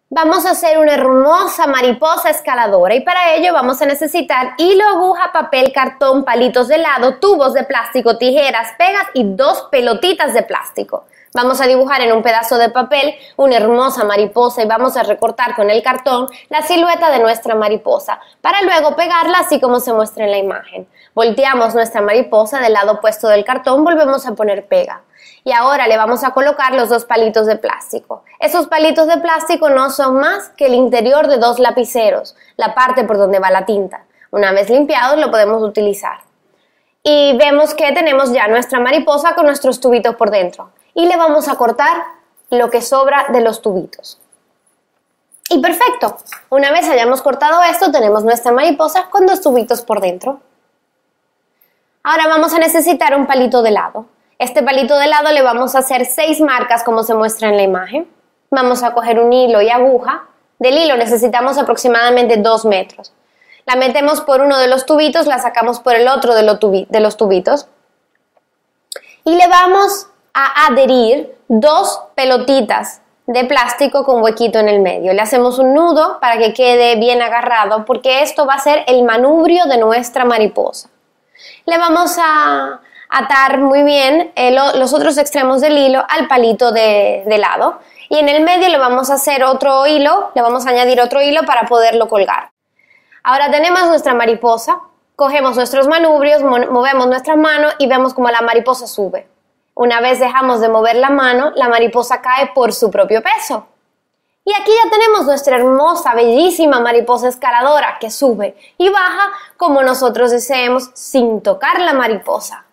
Vamos a hacer una hermosa mariposa escaladora y para ello vamos a necesitar hilo, aguja, papel, cartón, palitos de helado, tubos de plástico, tijeras, pegas y 2 pelotitas de plástico. Vamos a dibujar en un pedazo de papel una hermosa mariposa y vamos a recortar con el cartón la silueta de nuestra mariposa para luego pegarla así como se muestra en la imagen. Volteamos nuestra mariposa del lado opuesto del cartón, volvemos a poner pega. Y ahora le vamos a colocar los 2 palitos de plástico. Esos palitos de plástico no son más que el interior de 2 lapiceros, la parte por donde va la tinta. Una vez limpiados lo podemos utilizar. Y vemos que tenemos ya nuestra mariposa con nuestros tubitos por dentro. Y le vamos a cortar lo que sobra de los tubitos. Y perfecto, una vez hayamos cortado esto, tenemos nuestra mariposa con 2 tubitos por dentro. Ahora vamos a necesitar un palito de helado. Este palito de helado le vamos a hacer 6 marcas como se muestra en la imagen. Vamos a coger un hilo y aguja. Del hilo necesitamos aproximadamente 2 metros. La metemos por uno de los tubitos, la sacamos por el otro de los tubitos. Y le vamos a adherir 2 pelotitas de plástico con huequito en el medio. Le hacemos un nudo para que quede bien agarrado porque esto va a ser el manubrio de nuestra mariposa. Le vamos a atar muy bien los otros extremos del hilo al palito de helado y en el medio le vamos a hacer otro hilo, le vamos a añadir otro hilo para poderlo colgar. Ahora tenemos nuestra mariposa, cogemos nuestros manubrios, movemos nuestra mano y vemos como la mariposa sube. Una vez dejamos de mover la mano, la mariposa cae por su propio peso. Y aquí ya tenemos nuestra hermosa, bellísima mariposa escaladora que sube y baja como nosotros deseemos sin tocar la mariposa.